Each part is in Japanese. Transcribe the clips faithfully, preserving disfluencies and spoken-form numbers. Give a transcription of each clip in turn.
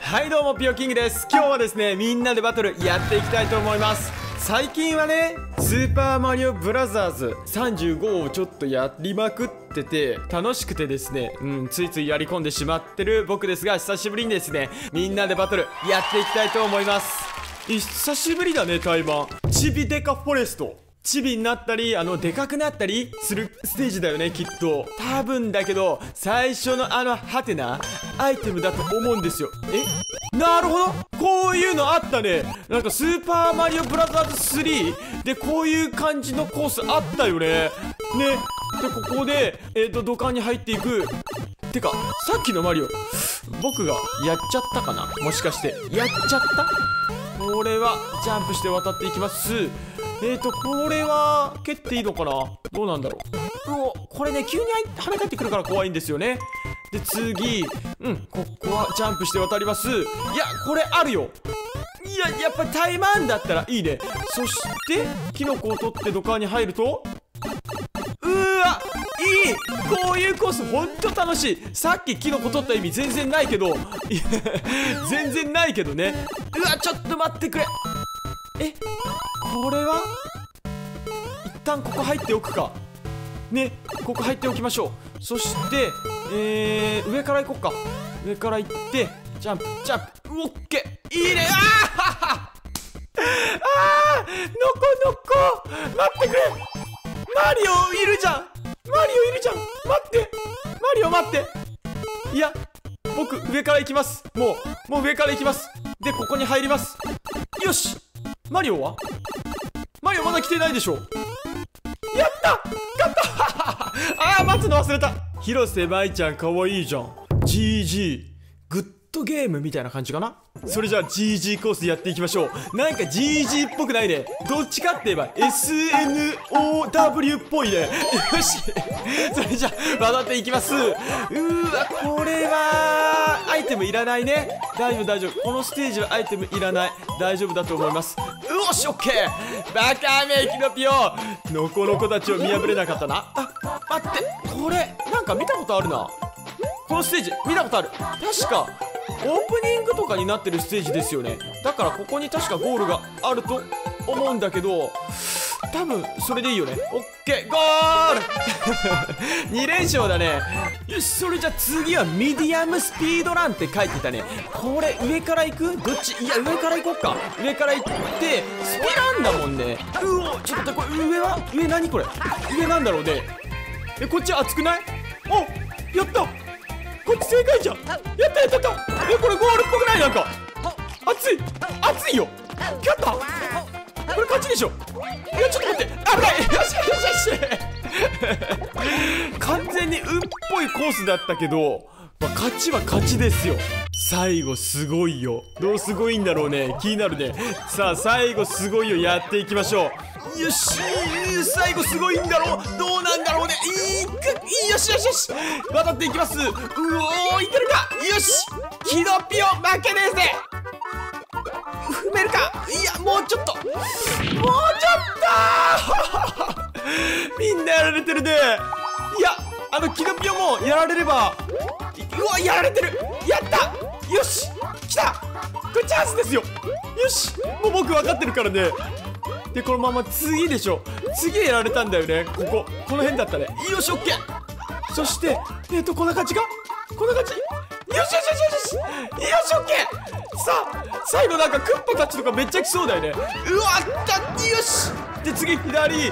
はいどうもピヨキングです。今日はですねみんなでバトルやっていきたいと思います。最近はねスーパーマリオブラザーズさんじゅうごをちょっとやりまくってて楽しくてですね、うん、ついついやり込んでしまってる僕ですが、久しぶりにですねみんなでバトルやっていきたいと思います。久しぶりだね。対マンチビデカフォレスト、チビになったりあのでかくなったりするステージだよね、きっと。多分だけど最初のあのハテナアイテムだと思うんですよ。えなるほど、こういうのあったね。なんかスーパーマリオブラザーズスリーでこういう感じのコースあったよね。ねでここでえっと土管に入っていく。てかさっきのマリオ僕がやっちゃったかな、もしかしてやっちゃった。これはジャンプして渡っていきます。えーとこれは蹴っていいのかな、どうなんだろう。うおこれね急に跳ね返ってくるから怖いんですよね。で次うんここはジャンプして渡ります。いやこれあるよ。いややっぱりタイマンだったらいいね。そしてキノコを取って土管に入るとうーわいい、こういうコースほんと楽しい。さっきキノコ取った意味全然ないけど全然ないけどね。うわちょっと待ってくれ。えこれは一旦ここ入っておくかね。ここ入っておきましょう。そしてえー、上から行こっか。上から行ってジャンプジャンプオッケー、いいね。あーあーのこのこ待ってくれ。マリオいるじゃん、マリオいるじゃん。待ってマリオ待って。いや僕上から行きます。もうもう上から行きます。でここに入ります。よしマリオはマリオまだ来てないでしょ。やった勝ったあー待つの忘れた。広瀬舞ちゃんかわいいじゃん。 ジージー グッドゲームみたいな感じかな。それじゃあ ジージー コースやっていきましょう。なんか ジージー っぽくないね。どっちかって言えば エスエヌオーダブリュー っぽいね。よしそれじゃあ渡っていきます。うーわこれはアイテムいらないね。大丈夫大丈夫、このステージはアイテムいらない。大丈夫だと思います。よしオッケー。バカめキノピオノコノコたちを見破れなかったな。あ待って、これなんか見たことあるな。このステージ見たことある。確かオープニングとかになってるステージですよね。だからここに確かゴールがあると思うんだけど、多分それでいいよね。オッケーゴールに連勝だね。よしそれじゃあ次はミディアムスピードランって書いてたね。これ上から行くどっち。いや上から行こっか。上から行ってスピランだもんね。うおちょっとこれ上は上何これ上なんだろうね。えこっち熱くない。おやったこっち正解じゃん。やったやったやった。えこれゴールっぽくない。なんか熱い熱いよ。勝ったこれ勝ちでしょ。いやちょっと待って危ない。よしよしよし完全に運っぽいコースだったけど、まあ、勝ちは勝ちですよ。最後すごいよ。どうすごいんだろうね、気になるね。さあ最後すごいよやっていきましょう。よし最後すごいんだろう。どうなんだろうね。いいかよしよしよし渡っていきます。うおーいけるか。よしキノピオ負けですね。踏めるか。いやもうちょっともうちょっとみんなやられてるね。いやあのキノピオもやられれば。うわやられてる。やったよし来たこれチャンスですよ。よしもう僕分かってるからね。でこのまま次でしょ。次やられたんだよね。こここの辺だったね。よしオッケー。そしてえっとこんな感じか。こんな感じ。よしよしよしよしよしオッケー。さあ最後なんかクッパたちとかめっちゃ来そうだよね。うわったよしで次左。あぶね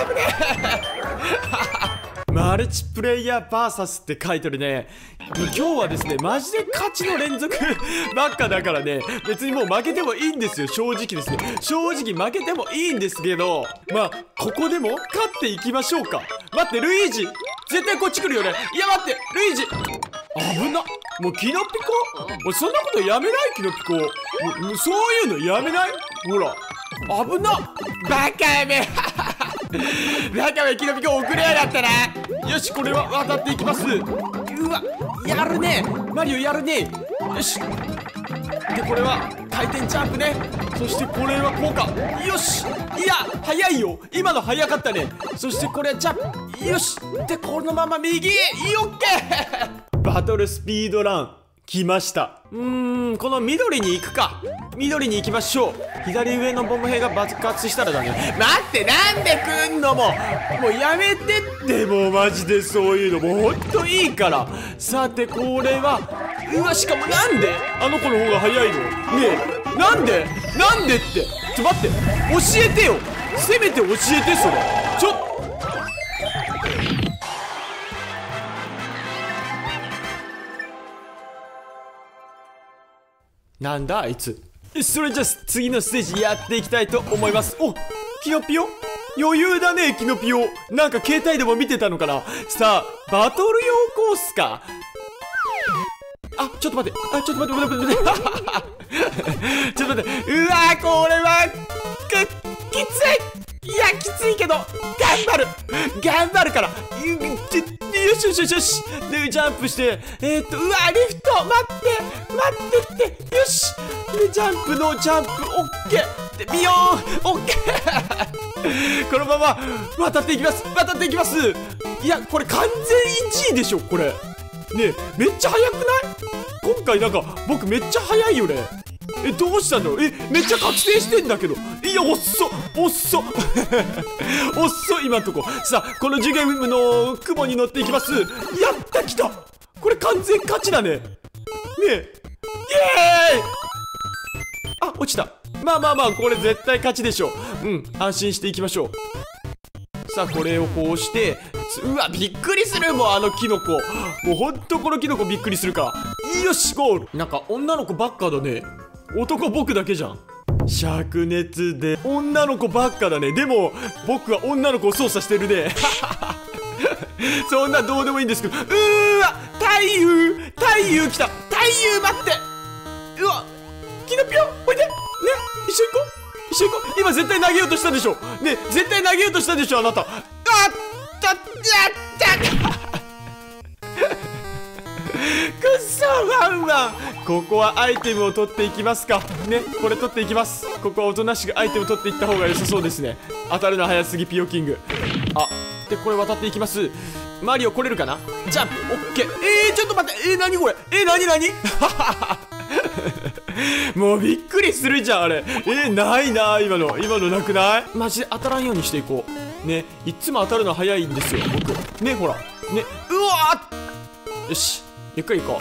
えマルチプレイヤー ブイエス って書いてるね。今日はですねマジで勝ちの連続ばっかだからね、別にもう負けてもいいんですよ。正直ですね正直負けてもいいんですけど、まあここでも勝っていきましょうか。待ってルイージ絶対こっち来るよね。いや待ってルイージ危な。もうキノピコもうそんなことやめない。キノピコもうもうそういうのやめない。ほら危なバカめバカめキノピコ遅れやがったな。よしこれは渡っていきます。うわやるねマリオやるね。よしでこれは回転ジャンプね。そしてこれはこうか。よしいや早いよ今の早かったね。そしてこれはジャンプ。よしでこのまま右。オッケーバトルスピードラン来ました。うーん、この緑に行くか。緑に行きましょう。左上のボム兵が爆発したらだね。待って、なんで来んのももうやめてって。もうマジでそういうのもうほんといいから。さてこれは、うわ、しかもなんであの子の方が早いの。ねえ、なんでなんでって。ちょ待って、教えてよ。せめて教えてそれ。ちょっなんだあいつ。それじゃあ次のステージやっていきたいと思います。お、キノピオ余裕だね、キノピオ。なんか携帯でも見てたのかな。さあバトル用コースか。あ、ちょっと待って、あ、ちょっと待って待って待って待ってちょっと待って、うわー、これはくきつい。いや、きついけど頑張る頑張るから。よしよしよしよし。でジャンプして、えー、っとうわリフト待って待ってってよし。でジャンプのジャンプオッケーでビヨーンオッケーこのまま渡っていきます渡っていきます。いやこれ完全いちいでしょこれ。ねえめっちゃ速くない？今回なんか僕めっちゃ速いよね。えどうしたの？えめっちゃ覚醒してんだけど。いやおっそおっそおっそ今んとこ。さあこの次元の雲に乗っていきます。やった来た。これ完全勝ちだね。ねえイエーイ。あ落ちた。まあまあまあこれ絶対勝ちでしょう。うん安心していきましょう。さあこれをこうして、うわびっくりする。もうあのキノコもうほんとこのキノコびっくりするから。よしゴール。なんか女の子ばっかだね。男僕だけじゃん。灼熱で女の子ばっかだね。でも僕は女の子を操作してるねそんなどうでもいいんですけど。うーわ太夫太夫来た。太夫待って。うわキノピオおいでね。一緒に行こう一緒に行こう。今絶対投げようとしたでしょね。絶対投げようとしたでしょあなた。あったやったくっそワンワン。ここはアイテムを取っていきますかね。これ取っていきます。ここはおとなしくアイテム取っていった方が良さそうですね。当たるの早すぎピヨキング。あでこれ渡っていきます。マリオ来れるかな。ジャンプオッケー。えー、ちょっと待って。えー、何これ。えー、何何もうびっくりするじゃんあれ。えー、ないな今の今のなくない？マジで当たらんようにしていこうね。いつも当たるの早いんですよ僕ね。ほらね。うわーよしゆっくり行こ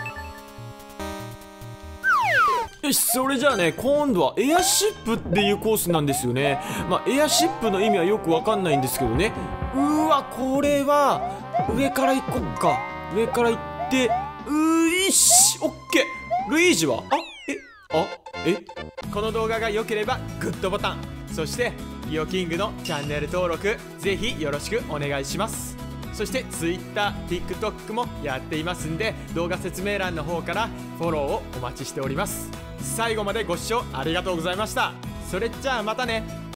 う。よしそれじゃあね今度はエアシップっていうコースなんですよね。まあエアシップの意味はよくわかんないんですけどね。うわこれは上から行こっか。上から行ってうーいしオッケー。ルイージはあえあえこの動画が良ければグッドボタン、そしてピヨキングのチャンネル登録ぜひよろしくお願いします。そして Twitter、TikTok もやっていますんで動画説明欄の方からフォローをお待ちしております。最後までご視聴ありがとうございました。それじゃあまたね。